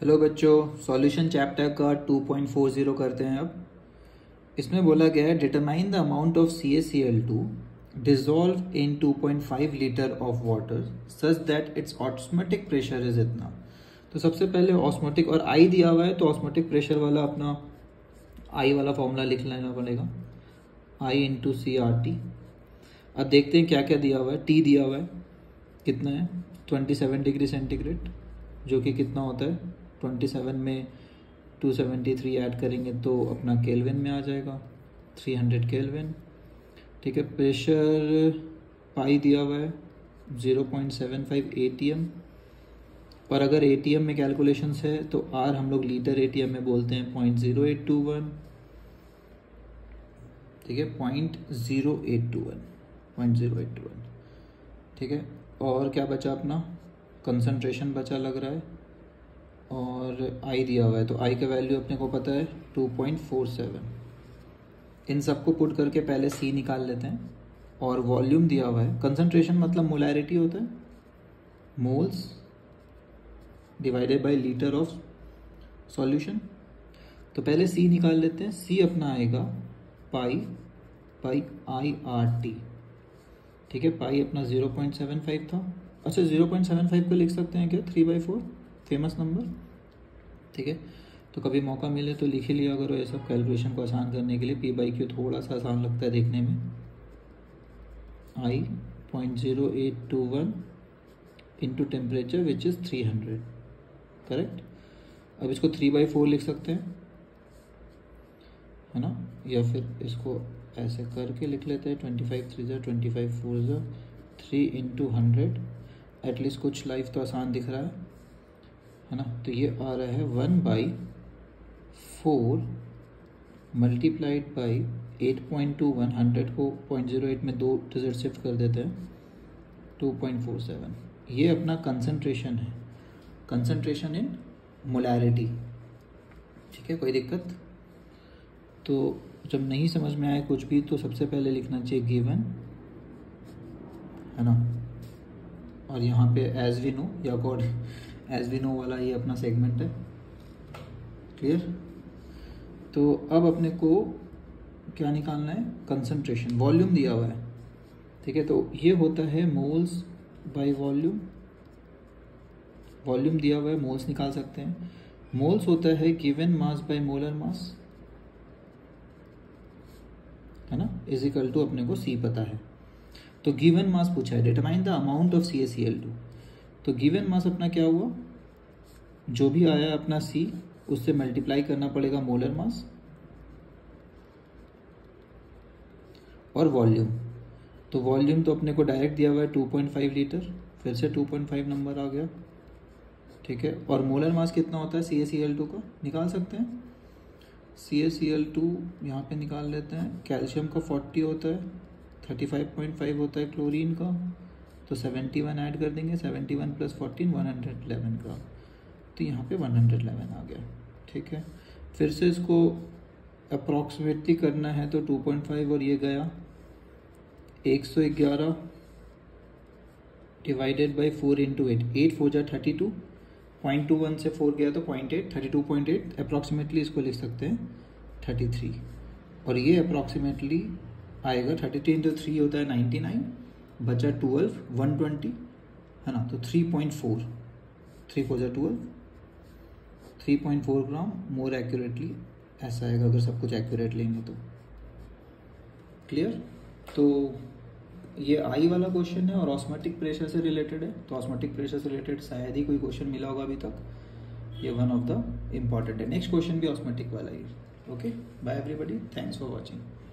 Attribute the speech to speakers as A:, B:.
A: Hello बच्चों, solution chapter का 2.40 करते हैं। अब इसमें बोला गया है determine the amount of CaCl2 dissolve in 2.5 litre of water such that it's osmotic pressure is इतना। तो सबसे पहले ऑस्मोटिक और आई दिया हुआ है, तो ऑस्मोटिक प्रेशर वाला अपना आई वाला फॉर्मूला लिख लेना पड़ेगा, I इंटू CRT। अब देखते हैं क्या क्या दिया हुआ है। टी दिया हुआ है, कितना है 27 डिग्री सेंटीग्रेड, जो कि कितना होता है 27 में 273 ऐड करेंगे तो अपना केल्विन में आ जाएगा 300 केल्विन। ठीक है, प्रेशर पाई दिया हुआ है 0.75 ATM, और अगर ATM में कैलकुलेशंस है तो R हम लोग लीटर ATM में बोलते हैं 0.0821। ठीक है, 0.0821। ठीक है, और क्या बचा अपना कंसंट्रेशन बचा लग रहा है, और आई दिया हुआ है तो आई का वैल्यू अपने को पता है 2.47। इन सबको पुट करके पहले सी निकाल लेते हैं, और वॉल्यूम दिया हुआ है। कंसंट्रेशन मतलब मोलैरिटी होता है, moles divided by litre of solution. तो पहले सी निकाल लेते हैं। सी अपना आएगा पाई IRT। ठीक है, पाई अपना 0.75 था। अच्छा, 0.75 को लिख सकते हैं क्या 3/4, फेमस नंबर। ठीक है, तो कभी मौका मिले तो लिख ही लिया करो ये सब कैलकुलेशन को आसान करने के लिए। P/Q थोड़ा सा आसान लगता है देखने में। I 0.0821 into temperature which is 300, correct. अब इसको 3/4 लिख सकते हैं, है ना, या फिर इसको ऐसे करके लिख लेते हैं 25 3 25 4 3 इंटू 100। एटलीस्ट कुछ लाइफ तो आसान दिख रहा है ना। तो ये आ रहा है 1/4 मल्टीप्लाइड बाई 8.21। 100 को 0.08 में 2 डिजिट शिफ्ट कर देते हैं, 2.47। ये अपना कंसंट्रेशन है, कंसंट्रेशन इन मोलैरिटी। ठीक है, कोई दिक्कत? तो जब नहीं समझ में आए कुछ भी तो सबसे पहले लिखना चाहिए गिवन, है ना, और यहाँ पे एज वी नो या गॉड एज वी नो वाला ये अपना सेगमेंट है। क्लियर? तो अब अपने को क्या निकालना है, कंसंट्रेशन। वॉल्यूम दिया हुआ है, ठीक है, तो ये होता है मोल्स बाय वॉल्यूम। वॉल्यूम दिया हुआ है, मोल्स निकाल सकते हैं। मोल्स होता है given mass by molar mass, है ना, इज इक्वल टू अपने को सी पता है। तो गिवन मास पूछा है, determine the amount of CaCl2। तो गिवन मास अपना क्या हुआ, जो भी आया अपना सी उससे मल्टीप्लाई करना पड़ेगा मोलर मास और वॉल्यूम। तो वॉल्यूम तो अपने को डायरेक्ट दिया हुआ है 2.5 लीटर, फिर से 2.5 नंबर आ गया। ठीक है, और मोलर मास कितना होता है CaCl2 का निकाल सकते हैं। CaCl2 यहाँ पे निकाल लेते हैं। कैल्शियम का 40 होता है, 35.5 होता है क्लोरीन का, तो 71 ऐड कर देंगे। 71 + 14 111 का, तो यहाँ पे 111 आ गया। ठीक है, फिर से इसको अप्रॉक्सीमेटली करना है तो 2.5 और ये गया 111 डिवाइडेड बाई 4 इंटू 8। 8 4 जा 32, 0.21 से 4 गया तो 0.8, 32.8। अप्रॉक्सीमेटली इसको लिख सकते हैं 33, और ये अप्रॉक्सीमेटली आएगा 33 इंटू 3 होता है 99, बचा 12 120, है ना। तो 3.4, 3 4 जा 12, 3.4 ग्राम मोर एक्यूरेटली ऐसा आएगा अगर सब कुछ एक्यूरेट लेंगे तो। क्लियर? तो ये आई वाला क्वेश्चन है और ऑस्मोटिक प्रेशर से रिलेटेड है, तो ऑस्मोटिक प्रेशर से रिलेटेड शायद ही कोई क्वेश्चन मिला होगा अभी तक। ये वन ऑफ द इम्पॉर्टेंट है। नेक्स्ट क्वेश्चन भी ऑस्मोटिक वाला ही है। Okay, bye everybody, thanks for watching.